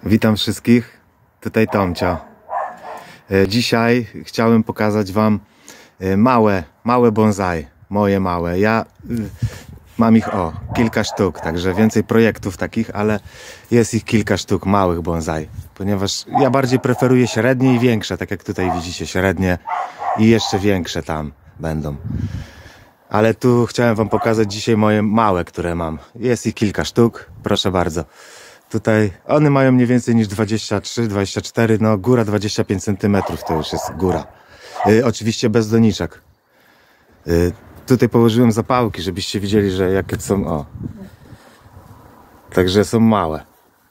Witam wszystkich, tutaj Tomcio. Dzisiaj chciałem pokazać wam małe bonsai, moje małe. Ja mam ich kilka sztuk, także więcej projektów takich, ale jest ich kilka sztuk małych bonsai, ponieważ ja bardziej preferuję średnie i większe, tak jak tutaj widzicie, średnie i jeszcze większe tam będą. Ale tu chciałem wam pokazać dzisiaj moje małe, które mam. Jest ich kilka sztuk, proszę bardzo. Tutaj one mają mniej więcej niż 23-24, no góra 25 cm to już jest góra. Oczywiście bez doniczek. Tutaj położyłem zapałki, żebyście widzieli, że jakie są, Także są małe.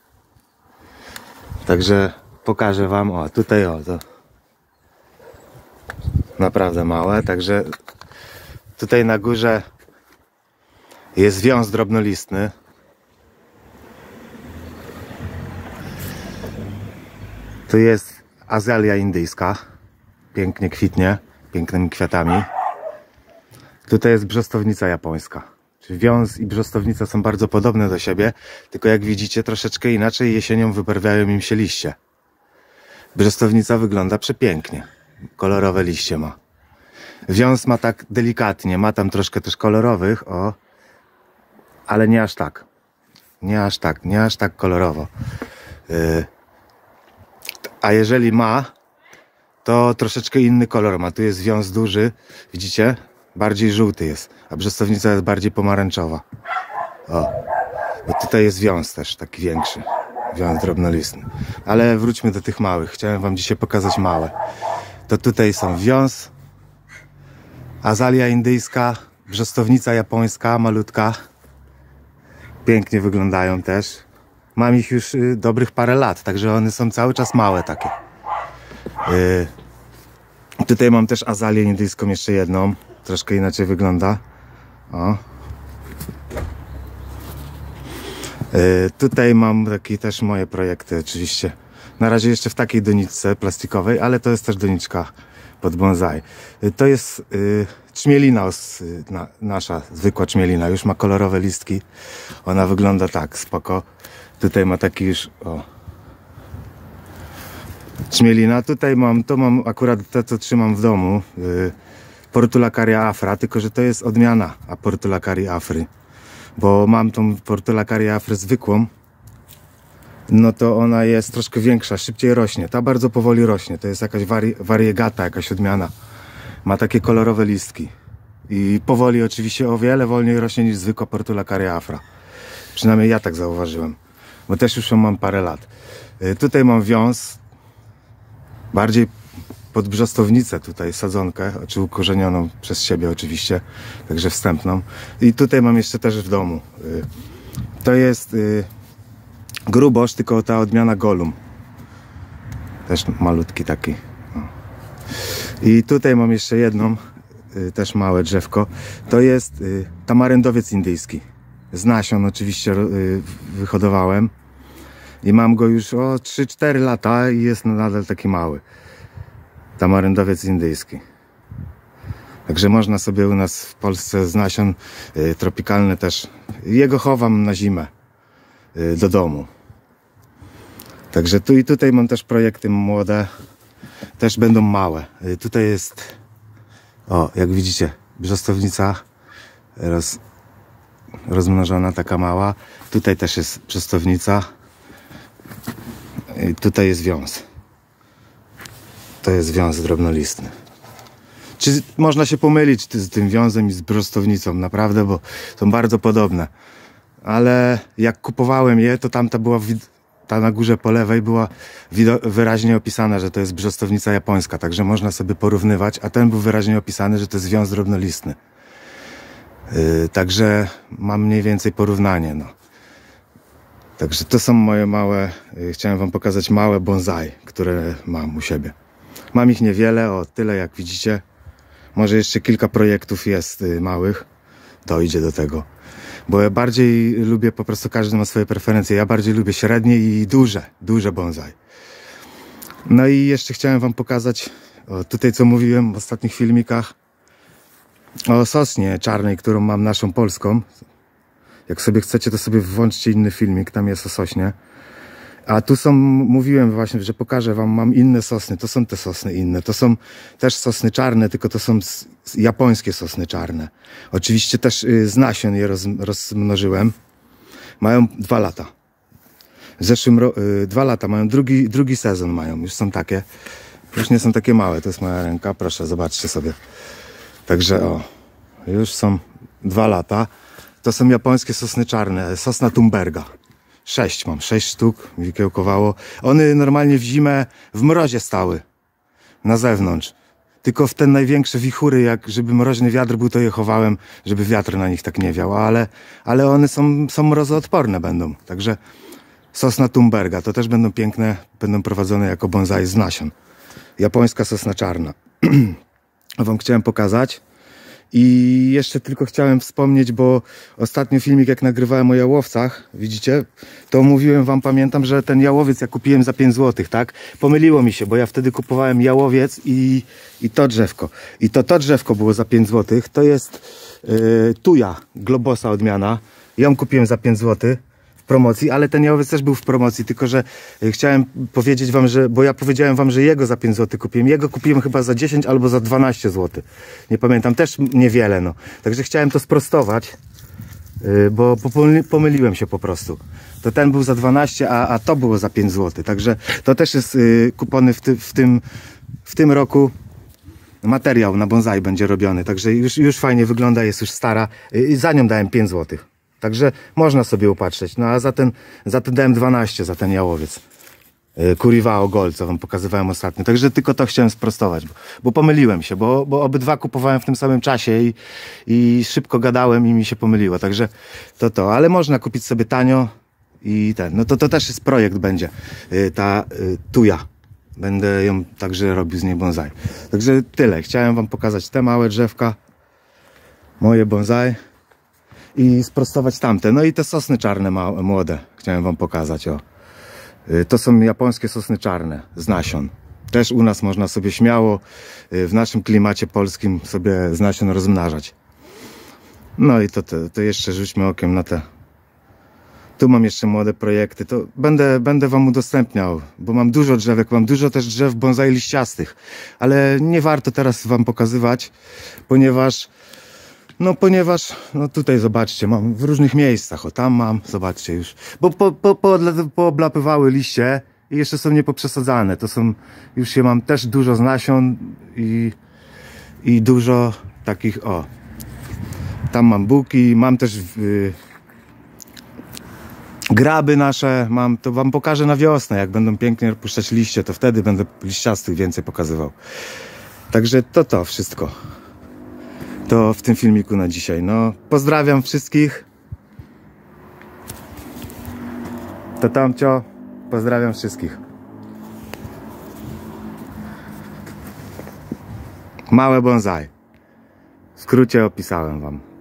Także pokażę wam, tutaj to naprawdę małe, także tutaj na górze jest wiąz drobnolistny. Tu jest azalia indyjska, pięknie kwitnie, pięknymi kwiatami. Tutaj jest brzostownica japońska. Czyli wiąz i brzostownica są bardzo podobne do siebie, tylko jak widzicie troszeczkę inaczej jesienią wybarwiają im się liście. Brzostownica wygląda przepięknie, kolorowe liście ma. Wiąz ma tak delikatnie, ma tam troszkę też kolorowych, ale nie aż tak. Nie aż tak kolorowo. A jeżeli ma, to troszeczkę inny kolor ma. Tu jest wiąz duży, widzicie? Bardziej żółty jest, a brzostownica jest bardziej pomarańczowa. Bo tutaj jest wiąz też taki większy. Wiąz drobnolistny. Ale wróćmy do tych małych. Chciałem wam dzisiaj pokazać małe. To tutaj są wiąz, azalia indyjska, brzostownica japońska, malutka. Pięknie wyglądają też. Mam ich już dobrych parę lat, także one są cały czas małe takie. Tutaj mam też azalię indyjską, jeszcze jedną. Troszkę inaczej wygląda. Tutaj mam takie też moje projekty oczywiście. Na razie jeszcze w takiej doniczce plastikowej, ale to jest też doniczka pod bonsai. To jest czmielina nasza, zwykła czmielina. Już ma kolorowe listki. Ona wygląda tak, spoko. Tutaj ma taki już, czmielina. Tutaj mam akurat to, co trzymam w domu. Portulacaria afra, tylko że to jest odmiana Portulacarii afry. Bo mam tą Portulacarię afry zwykłą. No to ona jest troszkę większa, szybciej rośnie. Ta bardzo powoli rośnie. To jest jakaś variegata, jakaś odmiana. Ma takie kolorowe listki. I powoli oczywiście o wiele wolniej rośnie niż zwykła Portulacaria afra. Przynajmniej ja tak zauważyłem. Bo też już ją mam parę lat. Tutaj mam wiąz. Bardziej pod brzostownicę tutaj sadzonkę, czy ukorzenioną przez siebie oczywiście. Także wstępną. I tutaj mam jeszcze też w domu. To jest grubosz, tylko ta odmiana Golum. Też malutki taki. I tutaj mam jeszcze jedną, też małe drzewko. To jest tamaryndowiec indyjski. Z nasion oczywiście wyhodowałem. I mam go już 3-4 lata i jest nadal taki mały. Tamaryndowiec indyjski. Także można sobie u nas w Polsce z nasion tropikalne też. Jego chowam na zimę do domu. Także tu i tutaj mam też projekty młode. Też będą małe. Tutaj jest, jak widzicie, brzostownica rozmnożona, taka mała. Tutaj też jest brzostownica. I tutaj jest wiąz. To jest wiąz drobnolistny. Czy można się pomylić z tym wiązem i z brzostownicą, naprawdę, bo są bardzo podobne. Ale jak kupowałem je, to tamta była, ta na górze po lewej była wyraźnie opisana, że to jest brzostownica japońska, także można sobie porównywać, a ten był wyraźnie opisany, że to jest wiąz drobnolistny. Także mam mniej więcej porównanie, Także to są moje małe, chciałem wam pokazać małe bonsai, które mam u siebie. Mam ich niewiele, tyle jak widzicie. Może jeszcze kilka projektów jest małych, dojdzie do tego. Bo ja bardziej lubię, po prostu każdy ma swoje preferencje. Ja bardziej lubię średnie i duże bonsai. No i jeszcze chciałem wam pokazać, tutaj co mówiłem w ostatnich filmikach, o sosnie czarnej, którą mam naszą polską. Jak sobie chcecie, to sobie włączcie inny filmik, tam jest o sośnie. A tu są, mówiłem właśnie, że pokażę wam, mam inne sosny. To są te sosny inne. To są też sosny czarne, tylko to są japońskie sosny czarne. Oczywiście też z nasion je rozmnożyłem. Mają 2 lata. W zeszłym roku 2 lata mają, drugi sezon mają. Już są takie, już nie są takie małe. To jest moja ręka, proszę, zobaczcie sobie. Także o, już są 2 lata. To są japońskie sosny czarne, sosna Tumberga. 6 mam, 6 sztuk mi kiełkowało. One normalnie w zimę w mrozie stały. Na zewnątrz. Tylko w te największe wichury, jak żeby mroźny wiatr był, to je chowałem, żeby wiatr na nich tak nie wiał. Ale one są mrozoodporne będą. Także sosna Tumberga, to też będą piękne, będą prowadzone jako bonsai z nasion. Japońska sosna czarna. Wam chciałem pokazać. I jeszcze tylko chciałem wspomnieć, bo ostatnio filmik jak nagrywałem o jałowcach, widzicie, to mówiłem wam, pamiętam, że ten jałowiec ja kupiłem za 5 zł, tak? Pomyliło mi się, bo ja wtedy kupowałem jałowiec i to drzewko. I to drzewko było za 5 zł. To jest tuja, globosa odmiana. Ją kupiłem za 5 zł. Promocji, ale ten jałowiec też był w promocji, tylko że chciałem powiedzieć wam, że, bo ja powiedziałem wam, że jego za 5 zł kupiłem, jego kupiłem chyba za 10 albo za 12 zł, nie pamiętam, też niewiele, no, także chciałem to sprostować, bo pomyliłem się po prostu, to ten był za 12, a to było za 5 zł, także to też jest kupony w tym roku. Materiał na bonsai będzie robiony, także już fajnie wygląda, jest już stara, za nią dałem 5 zł. Także można sobie upatrzeć. No a za ten dałem 12 za ten jałowiec. Curivao Gold, co wam pokazywałem ostatnio. Także tylko to chciałem sprostować, bo pomyliłem się, bo obydwa kupowałem w tym samym czasie i szybko gadałem i mi się pomyliło. Także to. Ale można kupić sobie tanio i no to też jest projekt będzie. Ta tuja. Będę ją także robił z niej bonsai. Także tyle. Chciałem wam pokazać te małe drzewka. Moje bonsai. I sprostować tamte. No i te sosny czarne młode. Chciałem wam pokazać. O. To są japońskie sosny czarne z nasion. Też u nas można sobie śmiało w naszym klimacie polskim sobie z nasion rozmnażać. No i to jeszcze rzućmy okiem na te. Tu mam jeszcze młode projekty. To będę wam udostępniał, bo mam dużo drzewek, mam dużo też drzew bonsai liściastych. Ale nie warto teraz wam pokazywać, ponieważ tutaj zobaczcie, mam w różnych miejscach, o tam mam, zobaczcie już, bo pooblapywały liście i jeszcze są niepoprzesadzane, to są, już się mam też dużo z nasion i dużo takich, o, tam mam buki, mam też graby nasze, to wam pokażę na wiosnę, jak będą pięknie puszczać liście, to wtedy będę liściastych więcej pokazywał. Także to wszystko. To w tym filmiku na dzisiaj. No, pozdrawiam wszystkich. To tamcio. Pozdrawiam wszystkich. Małe bonsai. W skrócie opisałem wam.